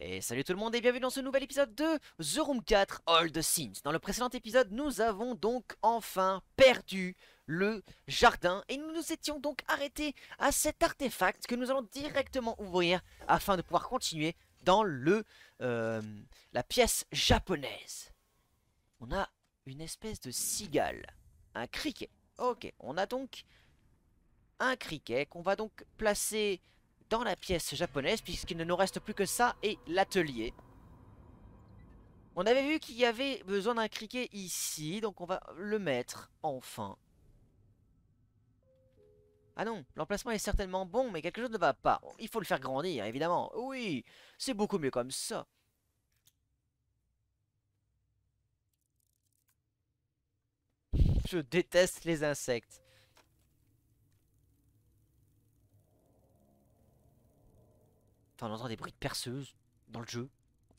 Et salut tout le monde et bienvenue dans ce nouvel épisode de The Room 4 All the Sims. Dans le précédent épisode, nous avons donc enfin perdu le jardin et nous nous étions donc arrêtés à cet artefact que nous allons directement ouvrir afin de pouvoir continuer dans euh, la pièce japonaise. On a une espèce de cigale, un criquet. Ok, on a donc un criquet qu'on va donc placer dans la pièce japonaise puisqu'il ne nous reste plus que ça et l'atelier. On avait vu qu'il y avait besoin d'un criquet ici, donc on va le mettre enfin. Ah non, l'emplacement est certainement bon, mais quelque chose ne va pas. Il faut le faire grandir, évidemment. Oui, c'est beaucoup mieux comme ça. Je déteste les insectes. Enfin, on entend des bruits de perceuse dans le jeu.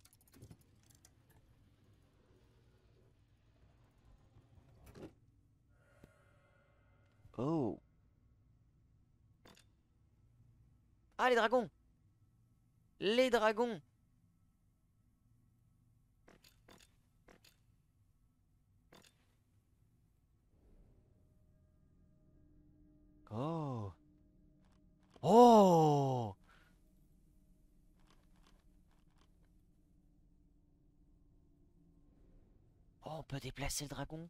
Oh. Ah, les dragons! Les dragons! Oh. Oh! Oh, on peut déplacer le dragon.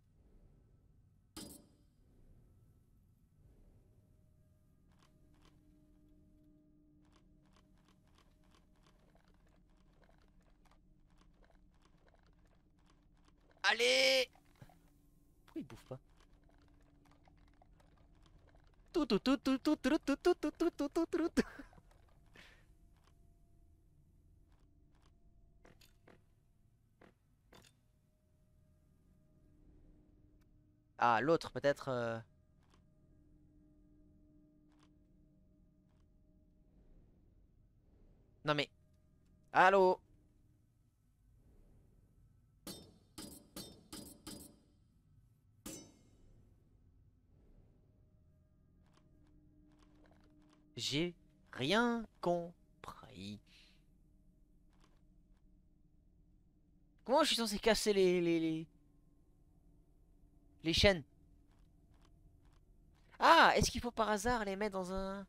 Allez! Pourquoi il bouffe pas? Tout, tout, tout, tout, tout, tout, tout, tout, tout, tout, tout, tout, tout, tout. Ah, l'autre peut-être. Non mais. Allô? J'ai rien compris. Comment je suis censé casser les chaînes? Ah, est-ce qu'il faut par hasard les mettre dans un...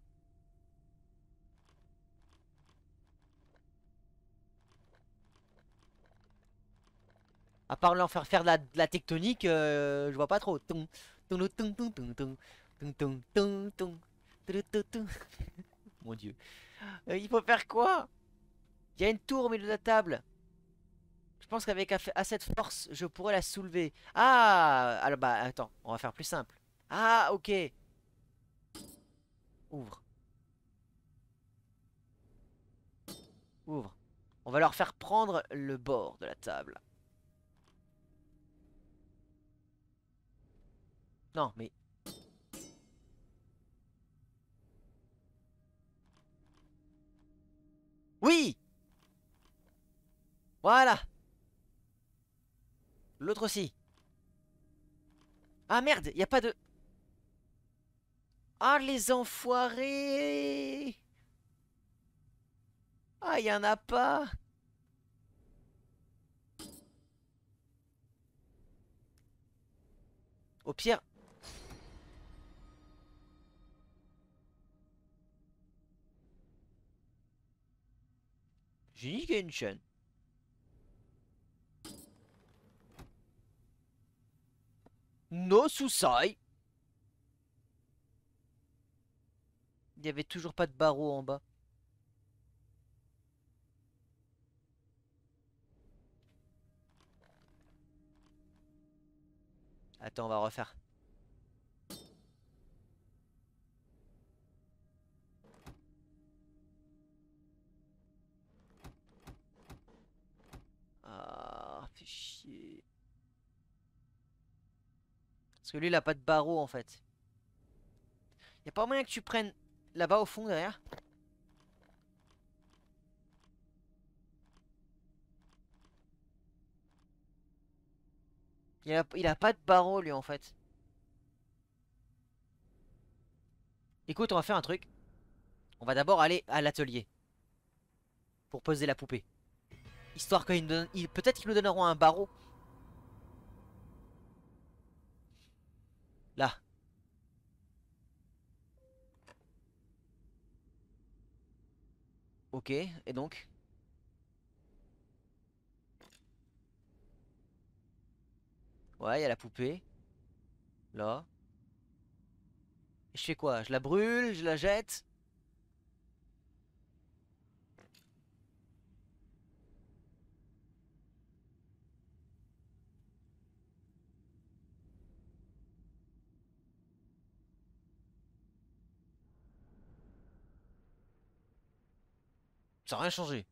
À part leur faire faire de la tectonique, je vois pas trop. Tung, tung, tung, tung, tung, tung, tung, tung, tung, tung, tung, tung, tung. Mon Dieu. Il faut faire quoi? Il y a une tour au milieu de la table. Je pense qu'avec assez de force, je pourrais la soulever. Ah! Alors bah attends, on va faire plus simple. Ah, ok. Ouvre, ouvre. On va leur faire prendre le bord de la table. Non, mais... Oui! Voilà! L'autre aussi. Ah merde, y a pas de... Ah, les enfoirés! Ah, y en a pas! Au pire... J'ai niqué une chaîne. No Susai! Il y avait toujours pas de barreau en bas. Attends, on va refaire. Ah, fait chier. Parce que lui, il a pas de barreau en fait. Y a pas moyen que tu prennes là-bas au fond derrière? Il a pas de barreau lui en fait. Écoute, on va faire un truc. On va d'abord aller à l'atelier pour poser la poupée. Histoire qu'ils nous donnent... Peut-être qu'ils nous donneront un barreau. Là. Ok, et donc? Ouais, il y a la poupée. Là. Et je fais quoi? Je la brûle, je la jette? Ça n'a rien changé.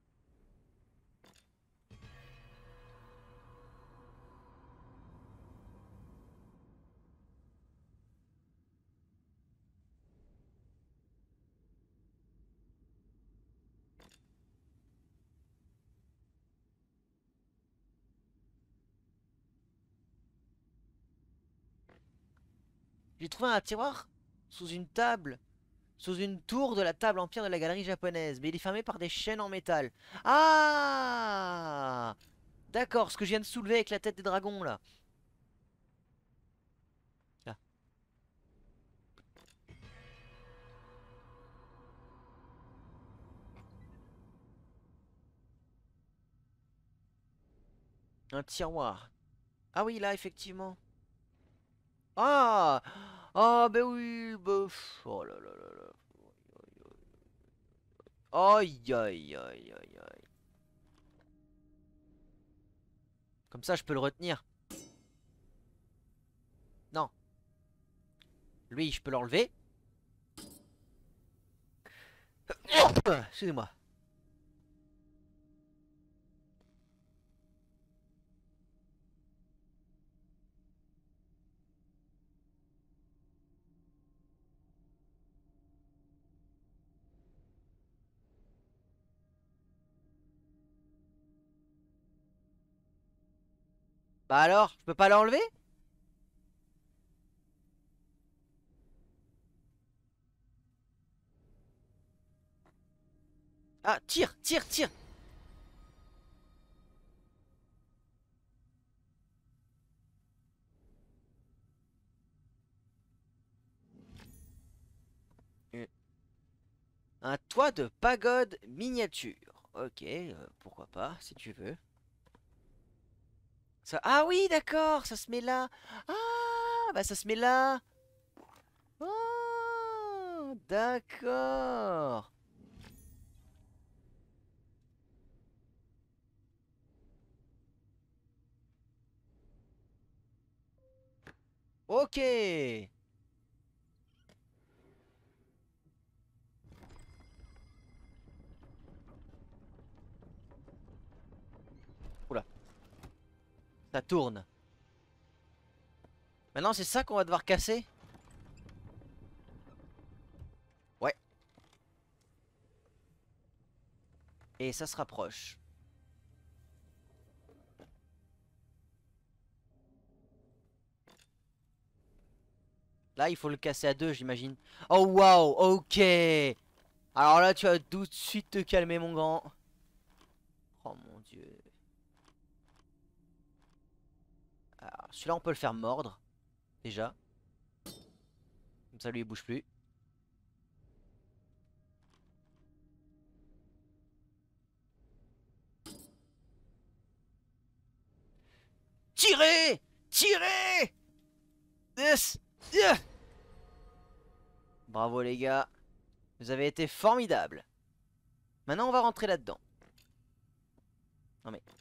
J'ai trouvé un tiroir sous une table, sous une tour de la table empire de la galerie japonaise, mais il est fermé par des chaînes en métal. Ah! D'accord, ce que je viens de soulever avec la tête des dragons là. Là. Un tiroir. Ah oui, là, effectivement. Ah! Ah, ben oui, bah, oh là là là là. Aïe, aïe, aïe, aïe, aïe. Comme ça, je peux le retenir. Non. Lui, je peux l'enlever. Excusez-moi. Bah alors, je peux pas l'enlever? Ah, tire, tire, tire. Euh, Un toit de pagode miniature. Ok, pourquoi pas, si tu veux. Ça... Ah oui, d'accord, ça se met là. Ah, bah ça se met là. Oh, d'accord. Ok. Oula, ça tourne. Maintenant, c'est ça qu'on va devoir casser? Ouais. Et ça se rapproche. Là, il faut le casser à deux, j'imagine. Oh, waouh, ok. Alors là, tu vas tout de suite te calmer, mon grand. Oh mon dieu. Alors, celui-là, on peut le faire mordre, déjà. Comme ça, lui, il bouge plus. Tirez! Tirez! Yes! Yeah! Bravo, les gars. Vous avez été formidables. Maintenant, on va rentrer là-dedans. Non, mais...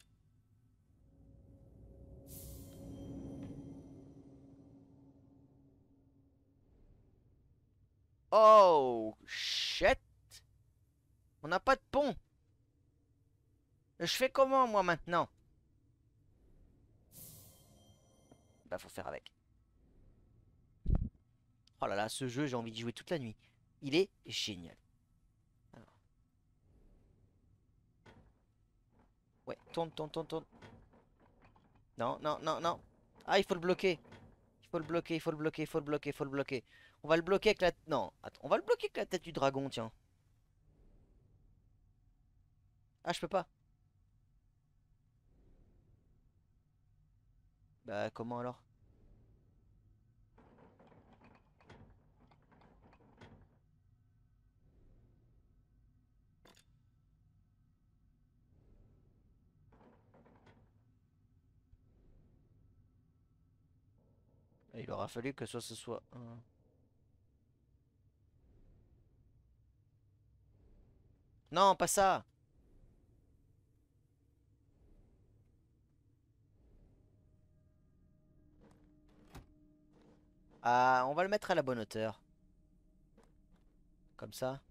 Oh, shit! On n'a pas de pont. Je fais comment, moi, maintenant? Bah, faut faire avec. Oh là là, ce jeu, j'ai envie d'y jouer toute la nuit. Il est génial. Alors, ouais, tourne, tourne, tourne, tourne. Non, non, non, non. Ah, il faut le bloquer. Il faut le bloquer, il faut le bloquer, il faut le bloquer, il faut le bloquer. On va le bloquer avec la... Non, attends, on va le bloquer avec la tête du dragon, tiens. Ah, je peux pas. Bah comment alors? Il aura fallu que ce soit un... Non, pas ça! Ah, on va le mettre à la bonne hauteur. Comme ça.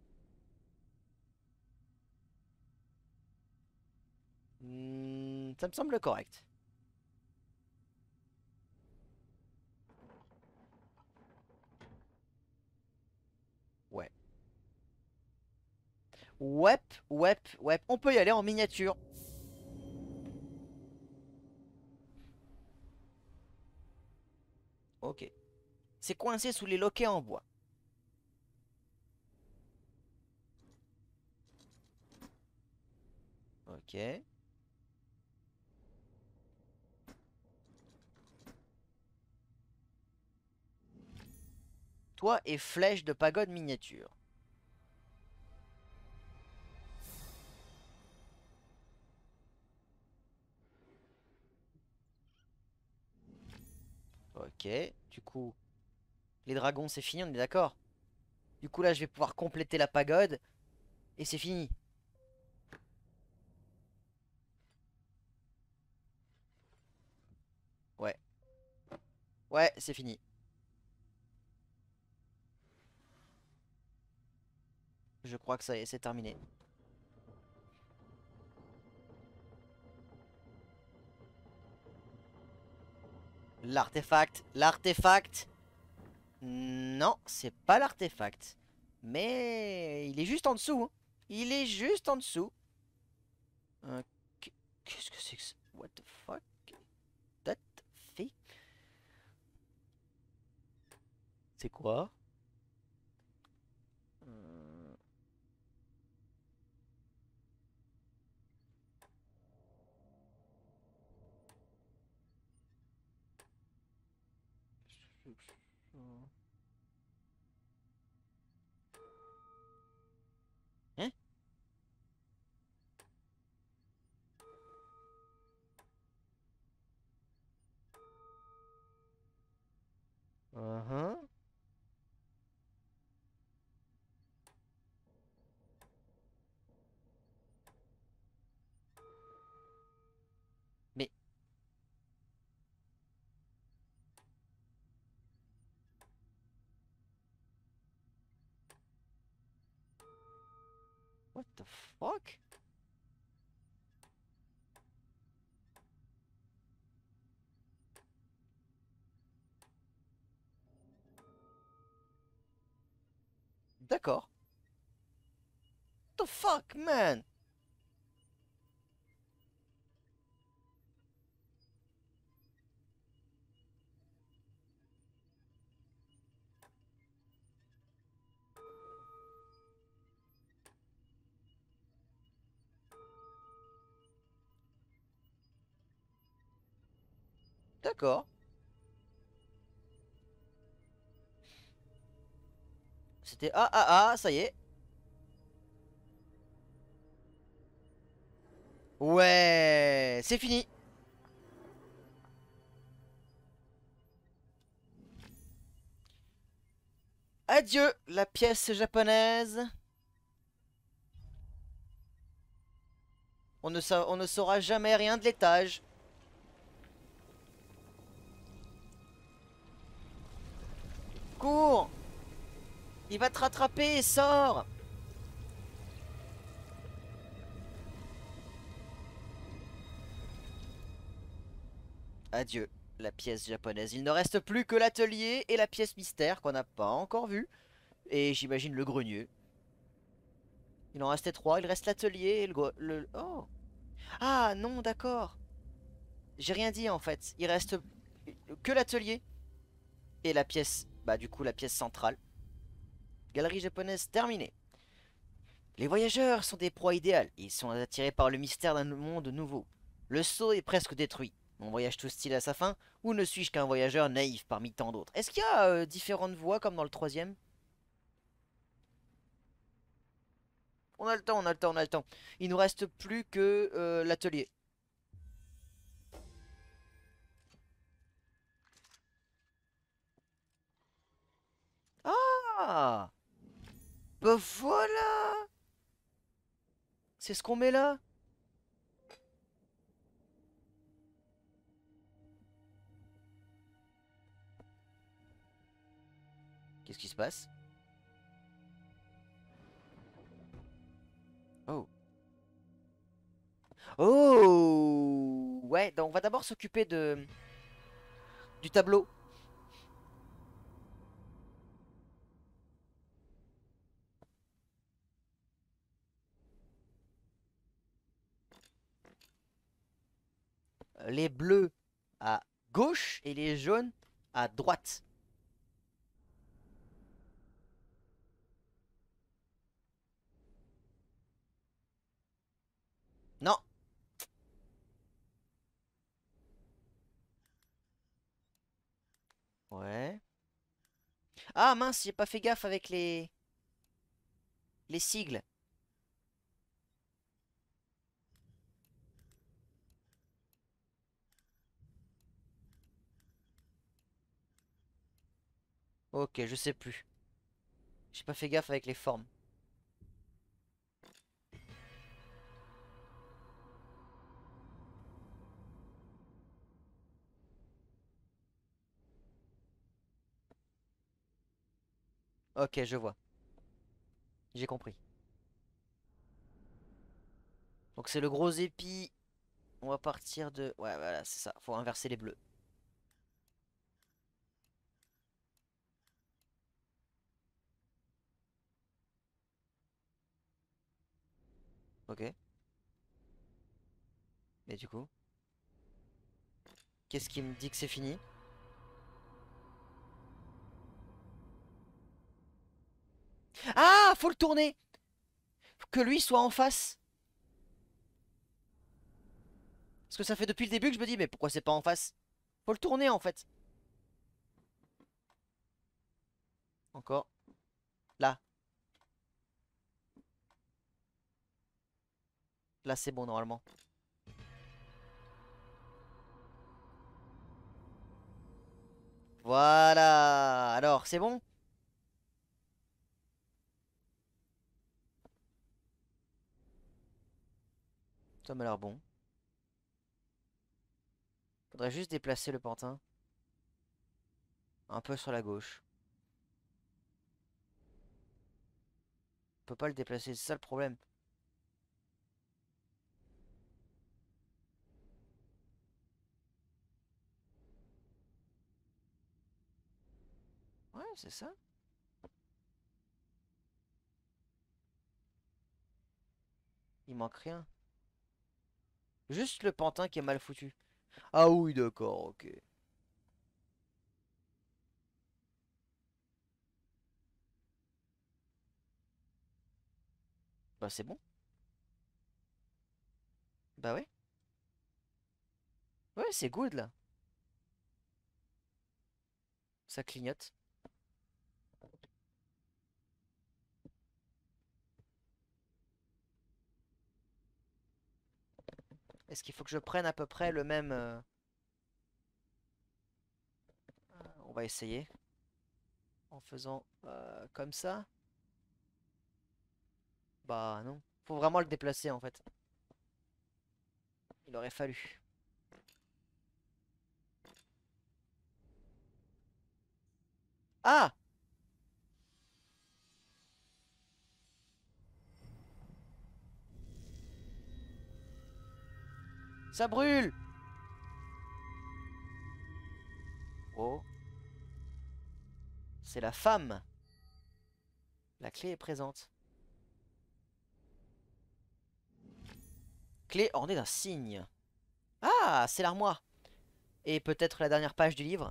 Ça me semble correct. Ouais. Ouais. On peut y aller en miniature. Ok. C'est coincé sous les loquets en bois. Ok. Toit et flèche de pagode miniature. Ok. Du coup, les dragons, c'est fini, on est d'accord? Du coup, là, je vais pouvoir compléter la pagode. Et c'est fini. Ouais. Ouais, c'est fini. Je crois que ça y est, c'est terminé. L'artefact. L'artefact. Non, c'est pas l'artefact. Mais il est juste en dessous, hein. Il est juste en dessous. Euh, Qu'est-ce que c'est que ça? What the fuck? That fait? C'est quoi? Euh, Hein? Uh-huh. Mais, what the fuck? D'accord. The fuck, man? D'accord. C'était ça y est. Ouais, c'est fini. Adieu, la pièce japonaise. On ne saura jamais rien de l'étage. Cours! Il va te rattraper, sors! Adieu, la pièce japonaise. Il ne reste plus que l'atelier et la pièce mystère qu'on n'a pas encore vue. Et j'imagine le grenier. Il en restait trois. Il reste l'atelier et Oh! Ah non, d'accord. J'ai rien dit en fait. Il reste que l'atelier et la pièce. Bah du coup la pièce centrale. Galerie japonaise terminée. Les voyageurs sont des proies idéales. Ils sont attirés par le mystère d'un monde nouveau. Le sceau est presque détruit. Mon voyage tout style à sa fin, ou ne suis-je qu'un voyageur naïf parmi tant d'autres? Est-ce qu'il y a différentes voies comme dans le troisième? On a le temps, on a le temps, on a le temps. Il nous reste plus que l'atelier. Ah! Bah voilà! C'est ce qu'on met là? Qu'est-ce qui se passe? Oh. Oh! Ouais, donc on va d'abord s'occuper de du tableau. Les bleus à gauche et les jaunes à droite. Non. Ouais. Ah mince, j'ai pas fait gaffe avec les sigles. Ok, je sais plus. J'ai pas fait gaffe avec les formes. Ok, je vois. J'ai compris. Donc c'est le gros épi. On va partir de... Ouais, voilà, c'est ça. Faut inverser les bleus. Ok. Mais du coup, qu'est-ce qui me dit que c'est fini? Ah, faut le tourner! Que lui soit en face. Parce que ça fait depuis le début que je me dis, mais pourquoi c'est pas en face? Faut le tourner en fait. Encore. Là. Là, c'est bon normalement. Voilà. Alors, c'est bon? Ça m'a l'air bon. Faudrait juste déplacer le pantin. Un peu sur la gauche. On peut pas le déplacer, c'est ça le problème. Ouais, c'est ça. Il manque rien. Juste le pantin qui est mal foutu. Ah oui, d'accord, ok. Bah c'est bon. Bah ouais. Ouais, c'est good là. Ça clignote. Est-ce qu'il faut que je prenne à peu près le même... On va essayer. En faisant comme ça. Bah non. Faut vraiment le déplacer en fait. Il aurait fallu. Ah! Ça brûle! Oh. C'est la femme. La clé est présente. Clé ornée d'un signe. Ah! C'est l'armoire. Et peut-être la dernière page du livre.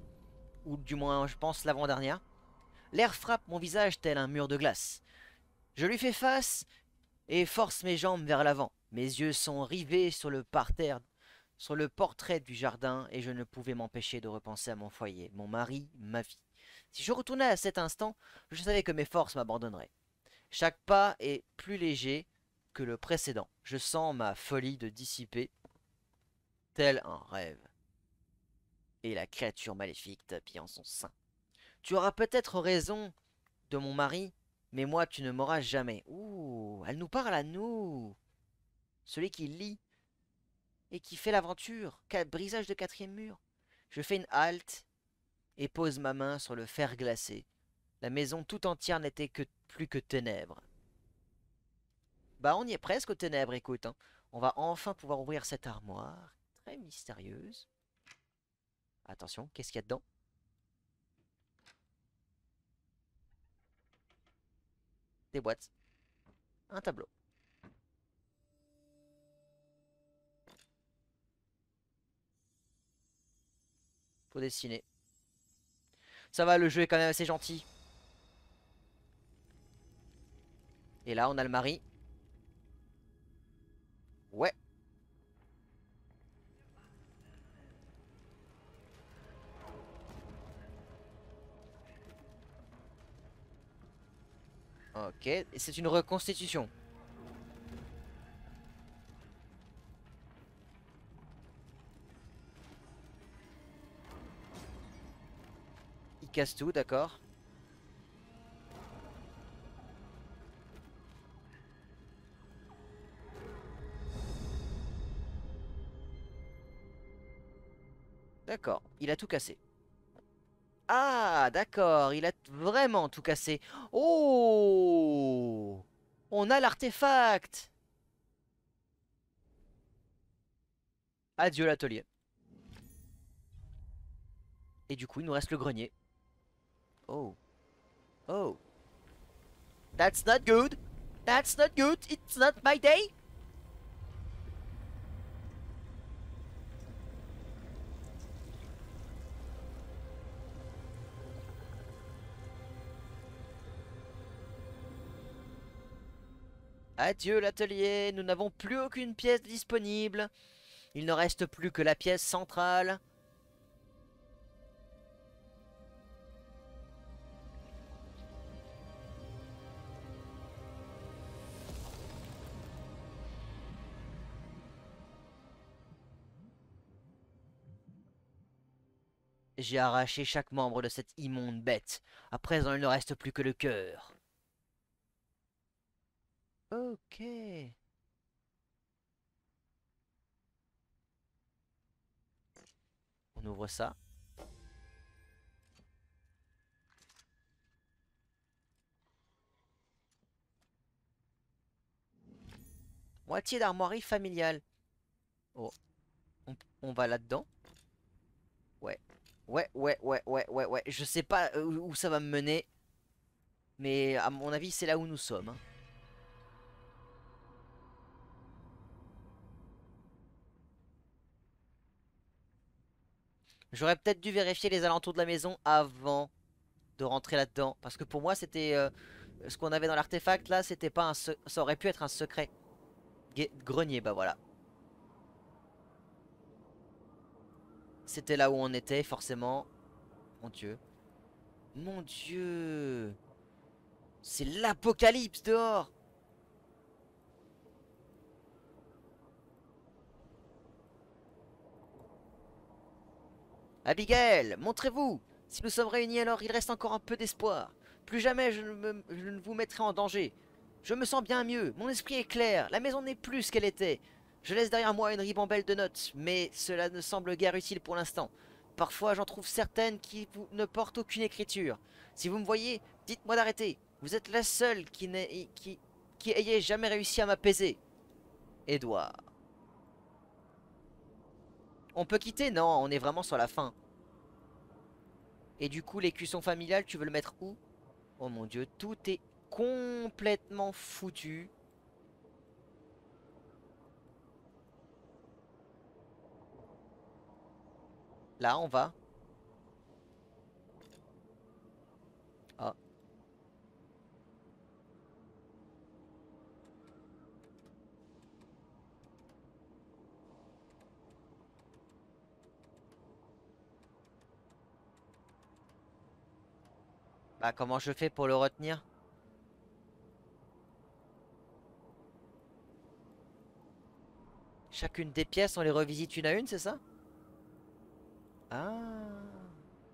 Ou du moins, je pense, l'avant-dernière. L'air frappe mon visage tel un mur de glace. Je lui fais face et force mes jambes vers l'avant. Mes yeux sont rivés sur le parterre, sur le portrait du jardin, et je ne pouvais m'empêcher de repenser à mon foyer, mon mari, ma vie. Si je retournais à cet instant, je savais que mes forces m'abandonneraient. Chaque pas est plus léger que le précédent. Je sens ma folie de dissiper, tel un rêve, et la créature maléfique tapis en son sein. Tu auras peut-être raison de mon mari, mais moi tu ne m'auras jamais. Ouh, elle nous parle à nous. Celui qui lit et qui fait l'aventure. Brisage de quatrième mur. Je fais une halte et pose ma main sur le fer glacé. La maison tout entière n'était que plus que ténèbres. Bah on y est presque aux ténèbres, écoute. Hein. On va enfin pouvoir ouvrir cette armoire. Très mystérieuse. Attention, qu'est-ce qu'il y a dedans? Des boîtes. Un tableau. Faut dessiner. Ça va, le jeu est quand même assez gentil. Et là, on a le mari. Ouais. Ok. Et c'est une reconstitution. Il casse tout, d'accord. D'accord. Il a tout cassé. Ah, d'accord. Il a vraiment tout cassé. Oh! On a l'artefact! Adieu l'atelier. Et du coup, il nous reste le grenier. Oh. Oh. That's not good. That's not good. It's not my day. Adieu l'atelier. Nous n'avons plus aucune pièce disponible. Il ne reste plus que la pièce centrale. J'ai arraché chaque membre de cette immonde bête. À présent, il ne reste plus que le cœur. Ok. On ouvre ça. Moitié d'armoirie familiale. Oh, on va là-dedans. Ouais. Ouais. Je sais pas où ça va me mener. Mais à mon avis, c'est là où nous sommes. Hein. J'aurais peut-être dû vérifier les alentours de la maison avant de rentrer là-dedans. Parce que pour moi, c'était... ce qu'on avait dans l'artefact, là, c'était pas un... Ça aurait pu être un secret. Grenier, bah voilà. C'était là où on était, forcément. Mon Dieu. Mon Dieu. C'est l'apocalypse dehors. Abigail, montrez-vous. Si nous sommes réunis, alors il reste encore un peu d'espoir. Plus jamais je ne vous mettrai en danger. Je me sens bien mieux, mon esprit est clair, la maison n'est plus ce qu'elle était. Je laisse derrière moi une ribambelle de notes, mais cela ne semble guère utile pour l'instant. Parfois j'en trouve certaines qui ne portent aucune écriture. Si vous me voyez, dites-moi d'arrêter. Vous êtes la seule qui ayez jamais réussi à m'apaiser. Edouard. On peut quitter? Non, on est vraiment sur la fin. Et du coup, l'écusson familial, tu veux le mettre où? Oh mon dieu, tout est complètement foutu. Là, on va. Ah, Bah comment je fais pour le retenir? Chacune des pièces, on les revisite une à une, c'est ça? Ah.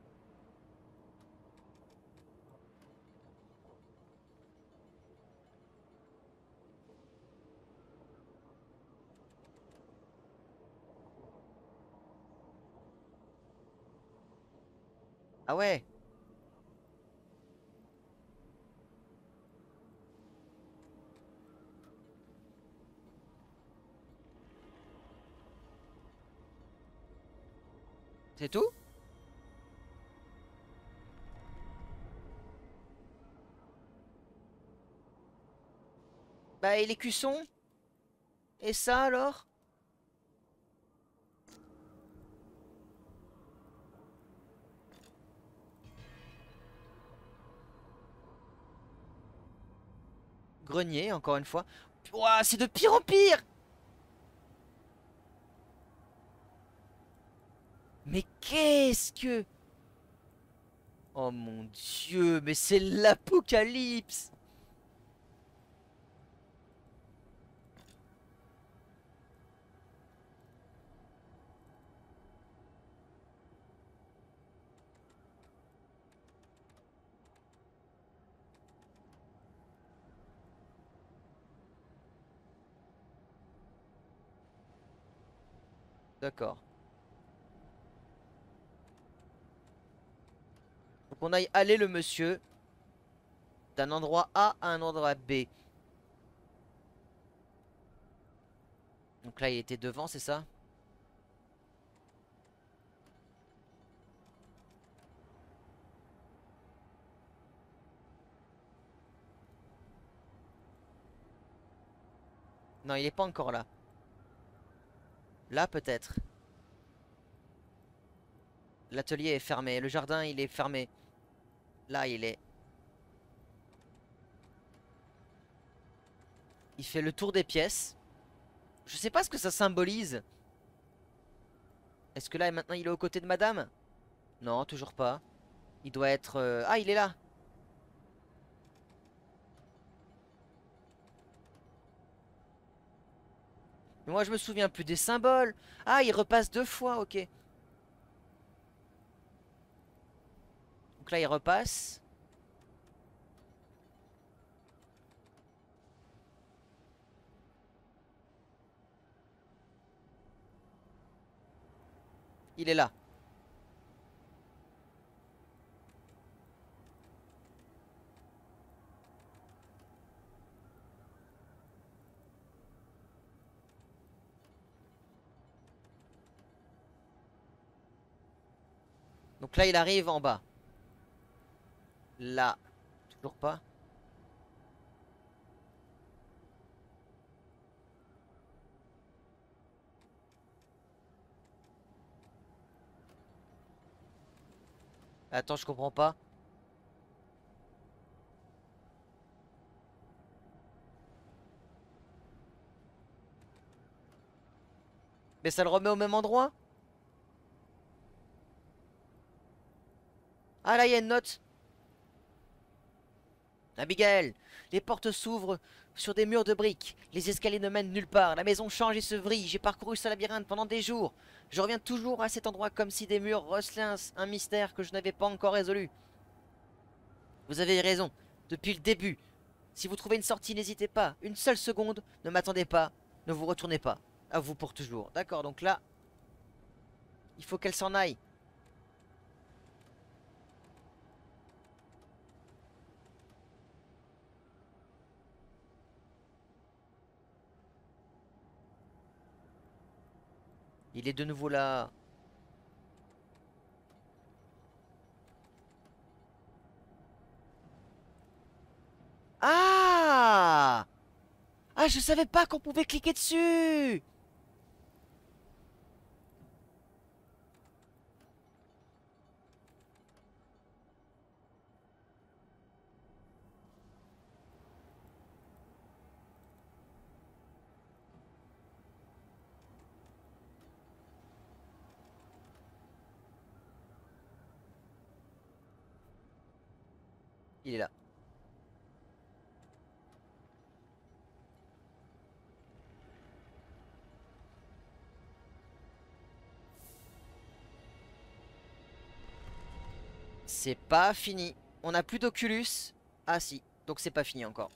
Ah ouais. C'est tout? Bah et l'écusson? Et ça alors? Grenier, encore une fois. Ouah, c'est de pire en pire! Mais qu'est-ce que... Oh mon Dieu, mais c'est l'apocalypse! D'accord. Faut qu'on aille aller le monsieur d'un endroit A à un endroit B. Donc là, il était devant, c'est ça? Non, il est pas encore là. Là, peut-être. L'atelier est fermé. Le jardin, il est fermé. Là, il est. Il fait le tour des pièces. Je sais pas ce que ça symbolise. Est-ce que là, maintenant, il est aux côtés de madame? Non, toujours pas. Il doit être... Ah, il est là. Mais moi, je me souviens plus des symboles. Ah, il repasse deux fois, ok. Donc là, il repasse. Il est là. Donc là, il arrive en bas. Là. Toujours pas. Attends, je comprends pas. Mais ça le remet au même endroit? Ah, là, il y a une note. Abigail, les portes s'ouvrent sur des murs de briques. Les escaliers ne mènent nulle part. La maison change et se vrille. J'ai parcouru ce labyrinthe pendant des jours. Je reviens toujours à cet endroit comme si des murs recelaient un mystère que je n'avais pas encore résolu. Vous avez raison. Depuis le début. Si vous trouvez une sortie, n'hésitez pas. Une seule seconde. Ne m'attendez pas. Ne vous retournez pas. À vous pour toujours. D'accord, donc là, il faut qu'elle s'en aille. Il est de nouveau là. Ah! Ah, je savais pas qu'on pouvait cliquer dessus! Il est là. C'est pas fini. On a plus d'Oculus. Ah si, donc c'est pas fini encore.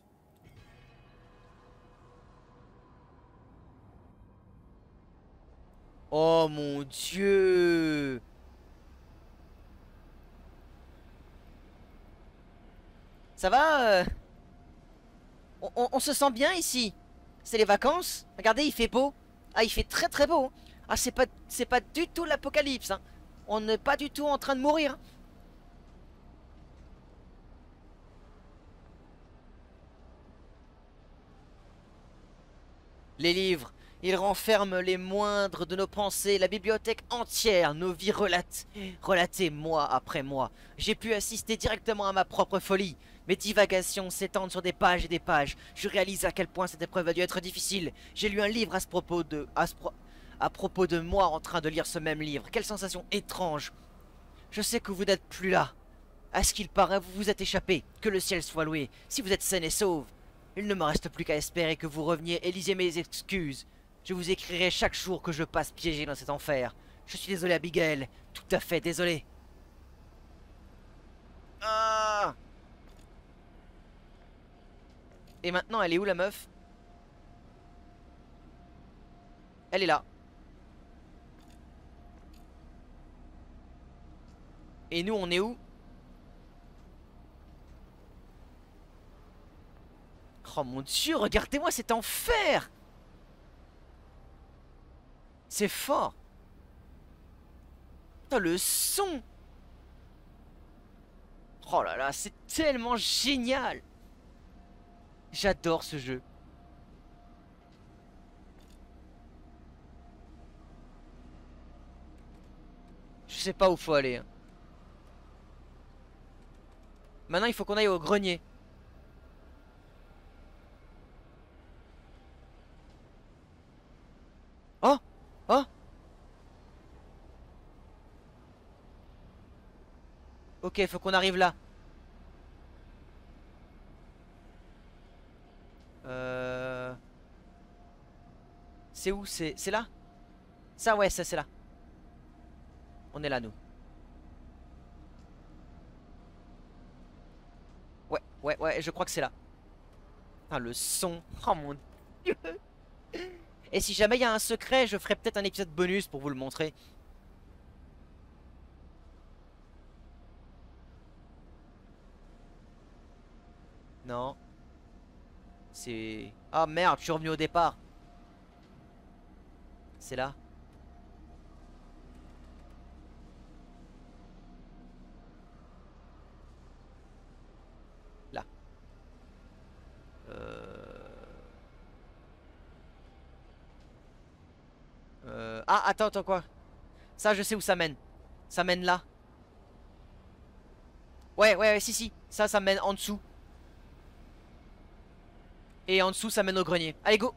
Oh mon Dieu! Ça va on se sent bien ici. C'est les vacances. Regardez, il fait beau. Ah, il fait très très beau. Ah, c'est pas du tout l'apocalypse, hein. On n'est pas du tout en train de mourir. Les livres, ils renferment les moindres de nos pensées, la bibliothèque entière, nos vies relatées mois après mois. J'ai pu assister directement à ma propre folie. Mes divagations s'étendent sur des pages et des pages. Je réalise à quel point cette épreuve a dû être difficile. J'ai lu un livre à propos de moi en train de lire ce même livre. Quelle sensation étrange. Je sais que vous n'êtes plus là. À ce qu'il paraît, vous vous êtes échappé. Que le ciel soit loué. Si vous êtes saine et sauve. Il ne me reste plus qu'à espérer que vous reveniez et lisiez mes excuses. Je vous écrirai chaque jour que je passe piégé dans cet enfer. Je suis désolé, Abigail. Tout à fait désolé. Ah! Et maintenant, elle est où la meuf? Elle est là. Et nous, on est où? Oh mon Dieu, regardez-moi cet enfer! C'est fort. Putain, le son! Oh là là, c'est tellement génial! J'adore ce jeu. Je sais pas où faut aller, hein. Maintenant, il faut qu'on aille au grenier. Oh! Oh! Ok, faut qu'on arrive là. Euh... C'est où? C'est là? Ça, ouais, ça, c'est là. On est là, nous. Ouais, ouais, ouais, je crois que c'est là. Ah, le son. Oh mon Dieu. Et si jamais il y a un secret, je ferai peut-être un épisode bonus pour vous le montrer. Non. C'est... Ah merde, je suis revenu au départ. C'est là. Là. Ah, attends, attends, quoi? Ça, je sais où ça mène. Ça mène là. Ouais, ouais, ouais, si, si. Ça mène en dessous. Et en dessous, ça mène au grenier. Allez, go!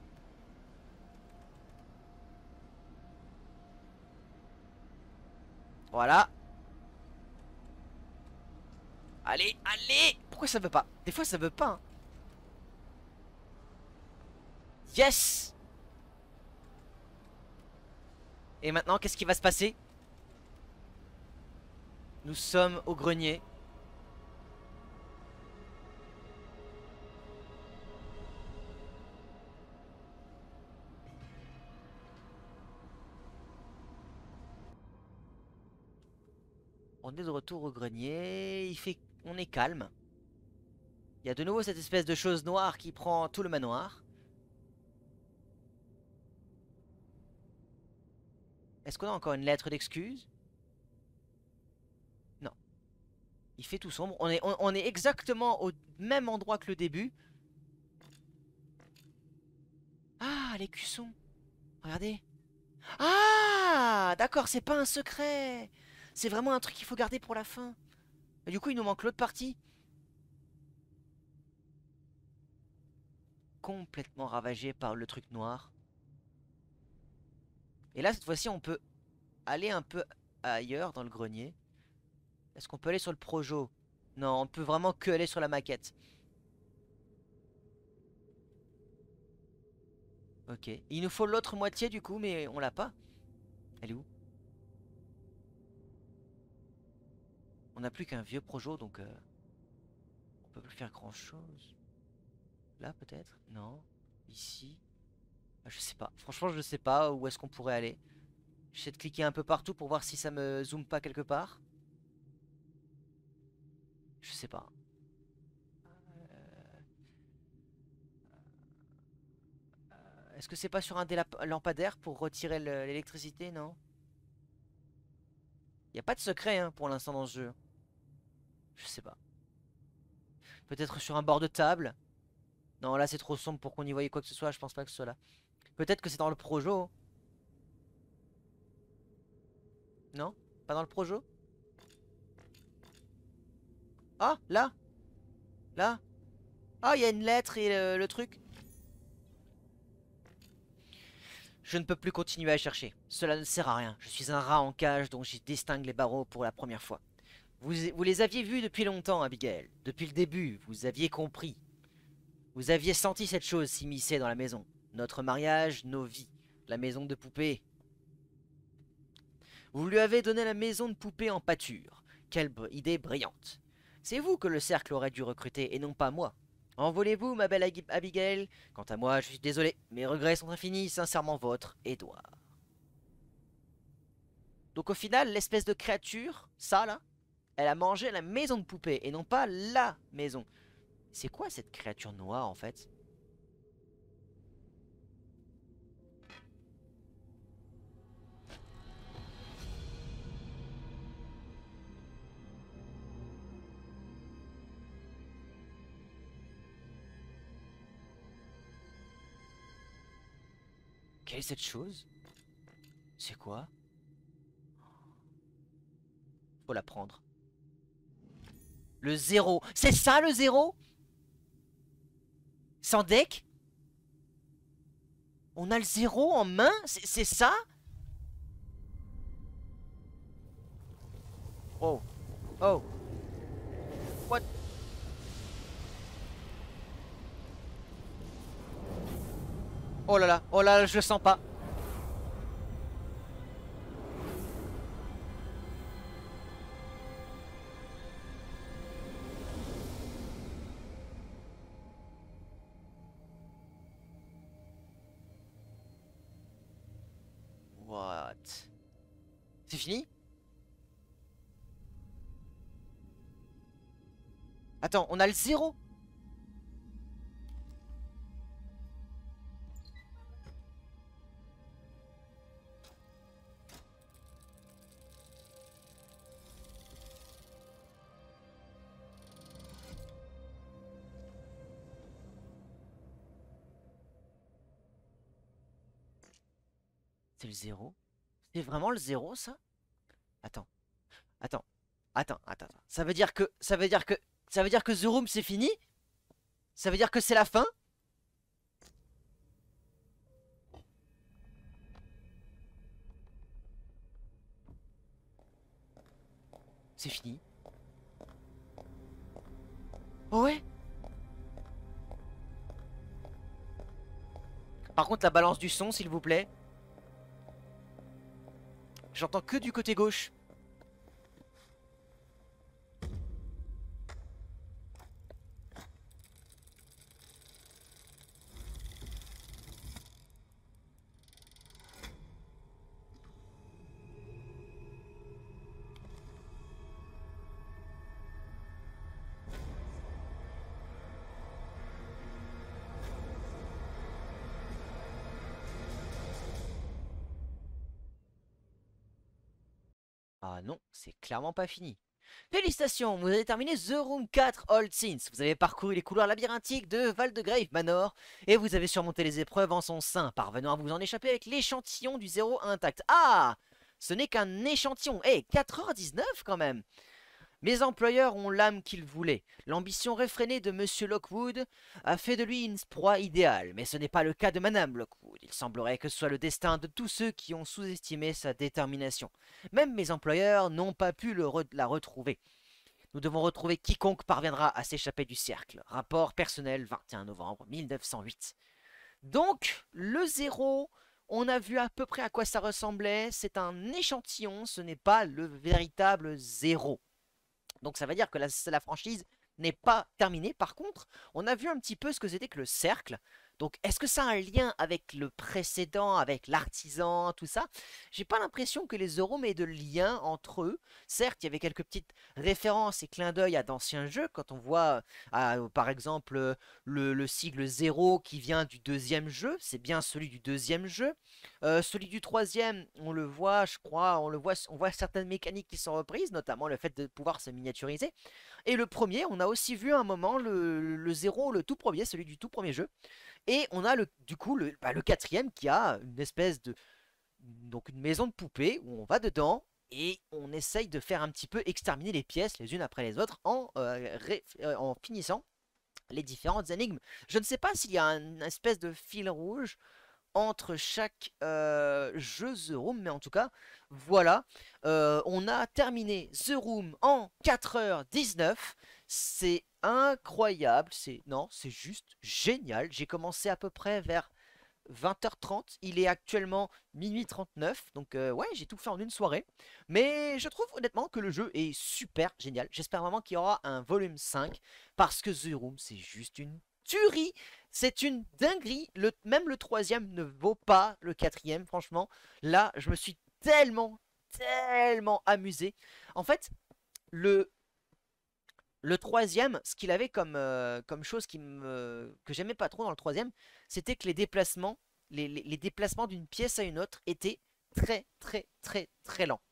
Voilà. Allez, allez! Pourquoi ça veut pas? Des fois, ça veut pas, hein. Yes! Et maintenant, qu'est-ce qui va se passer? Nous sommes au grenier. On est de retour au grenier. Il fait... On est calme. Il y a de nouveau cette espèce de chose noire qui prend tout le manoir. Est-ce qu'on a encore une lettre d'excuse? Non. Il fait tout sombre. On est exactement au même endroit que le début. Ah, l'écusson. Regardez. Ah, d'accord, c'est pas un secret. C'est vraiment un truc qu'il faut garder pour la fin. Et du coup, il nous manque l'autre partie. Complètement ravagé par le truc noir. Et là, cette fois-ci, on peut aller un peu ailleurs dans le grenier. Est-ce qu'on peut aller sur le projo? Non, on peut vraiment que aller sur la maquette. Ok. Il nous faut l'autre moitié du coup, mais on l'a pas. Elle est où? On n'a plus qu'un vieux projo, donc on peut plus faire grand chose. Là peut-être? Non. Ici? Ah, je sais pas. Franchement, je sais pas où est-ce qu'on pourrait aller. J'essaie de cliquer un peu partout pour voir si ça me zoome pas quelque part. Je sais pas. Est-ce que c'est pas sur un des lampadaires pour retirer l'électricité? Non. Y a pas de secret hein, pour l'instant dans ce jeu. Je sais pas. Peut-être sur un bord de table. Non, là c'est trop sombre pour qu'on y voie quoi que ce soit. Je pense pas que ce soit là. Peut-être que c'est dans le projo. Non? Pas dans le projo? Ah, là! Là! Ah, il y a une lettre et le truc. Je ne peux plus continuer à chercher. Cela ne sert à rien. Je suis un rat en cage dont j'y distingue les barreaux pour la première fois. Vous les aviez vus depuis longtemps, Abigail. Depuis le début, vous aviez compris. Vous aviez senti cette chose s'immiscer dans la maison. Notre mariage, nos vies. La maison de poupée. Vous lui avez donné la maison de poupée en pâture. Quelle idée brillante. C'est vous que le cercle aurait dû recruter et non pas moi. Envolez-vous, ma belle Abigail. Quant à moi, je suis désolé. Mes regrets sont infinis. Sincèrement votre, Edouard. Donc au final, l'espèce de créature, ça là, elle a mangé la maison de poupée et non pas la maison. C'est quoi cette créature noire en fait? Quelle est cette chose? C'est quoi? Faut la prendre. Le zéro. C'est ça le zéro? Sans deck? On a le zéro en main? C'est ça? Oh. Oh. What? Oh là là, je le sens pas. What? C'est fini? Attends, on a le zéro? C'est le zéro? C'est vraiment le zéro ça? Attends, attends, attends. Ça veut dire que The Room c'est fini? Ça veut dire que c'est la fin? C'est fini. Oh ouais? Par contre la balance du son s'il vous plaît. J'entends que du côté gauche. Ah non, c'est clairement pas fini. Félicitations, vous avez terminé The Room 4 Old Sins. Vous avez parcouru les couloirs labyrinthiques de Valdegrave Manor et vous avez surmonté les épreuves en son sein, parvenant à vous en échapper avec l'échantillon du zéro intact. Ah! Ce n'est qu'un échantillon. Eh, 4h19 quand même. Mes employeurs ont l'âme qu'ils voulaient. L'ambition réfrénée de Monsieur Lockwood a fait de lui une proie idéale, mais ce n'est pas le cas de Madame Lockwood. Il semblerait que ce soit le destin de tous ceux qui ont sous-estimé sa détermination. Même mes employeurs n'ont pas pu la retrouver. Nous devons retrouver quiconque parviendra à s'échapper du cercle. Rapport personnel 21 novembre 1908. Donc, le 0, on a vu à peu près à quoi ça ressemblait. C'est un échantillon, ce n'est pas le véritable 0. Donc ça veut dire que la franchise n'est pas terminée. Par contre, on a vu un petit peu ce que c'était que le cercle. Donc est-ce que ça a un lien avec le précédent, avec l'artisan, tout ça? J'ai pas l'impression que les Zorom aient de lien entre eux. Certes, il y avait quelques petites références et clins d'œil à d'anciens jeux. Quand on voit, par exemple, le sigle 0 qui vient du deuxième jeu, c'est bien celui du deuxième jeu. Celui du troisième, on le voit, je crois, on voit certaines mécaniques qui sont reprises, notamment le fait de pouvoir se miniaturiser. Et le premier, on a aussi vu un moment le 0, le tout premier, celui du tout premier jeu. Et on a du coup le quatrième qui a une espèce de... Donc une maison de poupée où on va dedans et on essaye de faire un petit peu exterminer les pièces les unes après les autres en finissant les différentes énigmes. Je ne sais pas s'il y a une espèce de fil rouge entre chaque jeu The Room, mais en tout cas, voilà. On a terminé The Room en 4h19. C'est incroyable, c'est juste génial. J'ai commencé à peu près vers 20h30, il est actuellement minuit 39, donc ouais, j'ai tout fait en une soirée. Mais je trouve honnêtement que le jeu est super génial. J'espère vraiment qu'il y aura un volume 5, parce que The Room, c'est juste une tuerie. C'est une dinguerie. Même le troisième ne vaut pas le quatrième, franchement. Là, je me suis tellement amusé. En fait, le, le troisième, ce qu'il avait comme chose que j'aimais pas trop dans le troisième, c'était que les déplacements, les déplacements d'une pièce à une autre étaient très lents.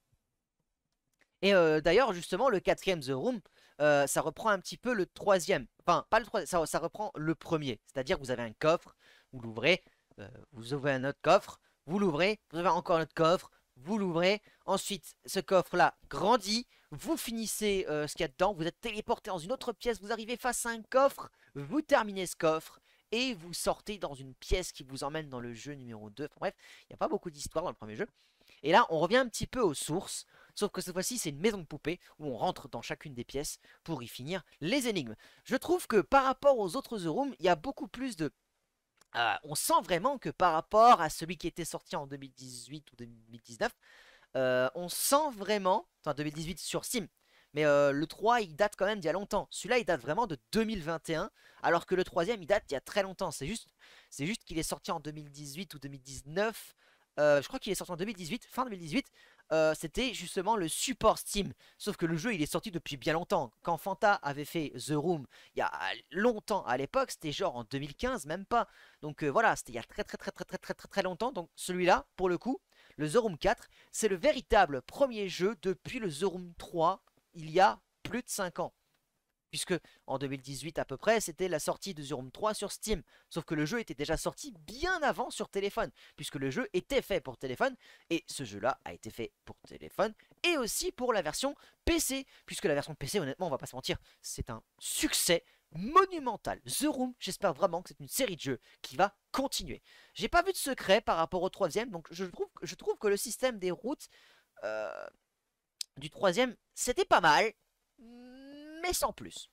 Et d'ailleurs, justement, le quatrième The Room, ça reprend un petit peu le troisième. Enfin, pas le troisième, ça reprend le premier. C'est-à-dire que vous avez un coffre, vous l'ouvrez, vous ouvrez un autre coffre, vous l'ouvrez, vous avez encore un autre coffre, vous l'ouvrez. Ensuite, ce coffre-là grandit, vous finissez ce qu'il y a dedans, vous êtes téléporté dans une autre pièce, vous arrivez face à un coffre, vous terminez ce coffre, et vous sortez dans une pièce qui vous emmène dans le jeu numéro 2. Enfin, bref, il n'y a pas beaucoup d'histoire dans le premier jeu. Et là, on revient un petit peu aux sources. Sauf que cette fois-ci, c'est une maison de poupée où on rentre dans chacune des pièces pour y finir les énigmes. Je trouve que par rapport aux autres The Room, il y a beaucoup plus de... on sent vraiment que par rapport à celui qui était sorti en 2018 ou 2019, on sent vraiment... Enfin, 2018 sur Steam. Mais le 3, il date quand même d'il y a longtemps. Celui-là, il date vraiment de 2021. Alors que le troisième, il date d'il y a très longtemps. C'est juste qu'il est sorti en 2018 ou 2019. Je crois qu'il est sorti en 2018, fin 2018. C'était justement le support Steam. Sauf que le jeu, il est sorti depuis bien longtemps. Quand Fanta avait fait The Room, il y a longtemps à l'époque, c'était genre en 2015, même pas. Donc voilà, c'était il y a très longtemps. Donc celui-là, pour le coup, le The Room 4, c'est le véritable premier jeu depuis le The Room 3, il y a plus de 5 ans. Puisque en 2018 à peu près, c'était la sortie de The Room 3 sur Steam. Sauf que le jeu était déjà sorti bien avant sur téléphone. Puisque le jeu était fait pour téléphone. Et ce jeu-là a été fait pour téléphone. Et aussi pour la version PC. Puisque la version PC, honnêtement, on va pas se mentir, c'est un succès monumental. The Room, j'espère vraiment que c'est une série de jeux qui va continuer. J'ai pas vu de secret par rapport au troisième. Donc je trouve que le système des routes euh, du troisième, c'était pas mal. Mais sans plus.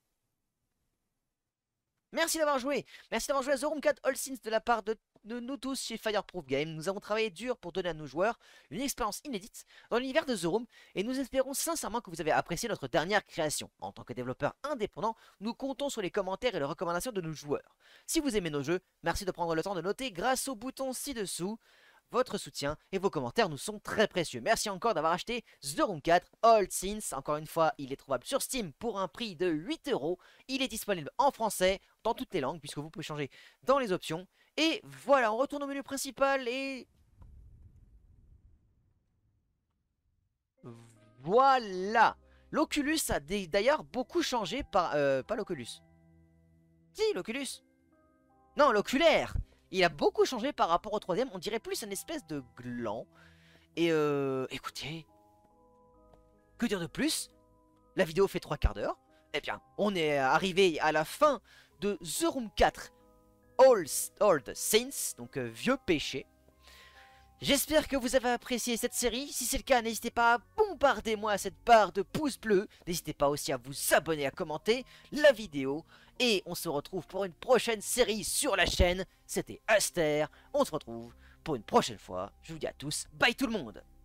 Merci d'avoir joué. Merci d'avoir joué à The Room 4 All Sins de la part de nous tous chez Fireproof Game. Nous avons travaillé dur pour donner à nos joueurs une expérience inédite dans l'univers de The Room et nous espérons sincèrement que vous avez apprécié notre dernière création. En tant que développeur indépendant, nous comptons sur les commentaires et les recommandations de nos joueurs. Si vous aimez nos jeux, merci de prendre le temps de noter grâce au bouton ci-dessous. Votre soutien et vos commentaires nous sont très précieux. Merci encore d'avoir acheté The Room 4 All Sins. Encore une fois, il est trouvable sur Steam pour un prix de 8 €. Il est disponible en français, dans toutes les langues, puisque vous pouvez changer dans les options. Et voilà, on retourne au menu principal et... Voilà. L'Oculus a d'ailleurs beaucoup changé par... pas l'Oculus. Si, l'Oculus. Non, l'oculaire. Il a beaucoup changé par rapport au troisième. On dirait plus une espèce de gland. Et écoutez, que dire de plus? La vidéo fait 3 quarts d'heure. Eh bien, on est arrivé à la fin de The Room 4 Old Saints, donc vieux péché. J'espère que vous avez apprécié cette série. Si c'est le cas, n'hésitez pas à bombarder moi cette barre de pouces bleus. N'hésitez pas aussi à vous abonner, à commenter la vidéo. Et on se retrouve pour une prochaine série sur la chaîne. C'était Aster. On se retrouve pour une prochaine fois. Je vous dis à tous, bye tout le monde.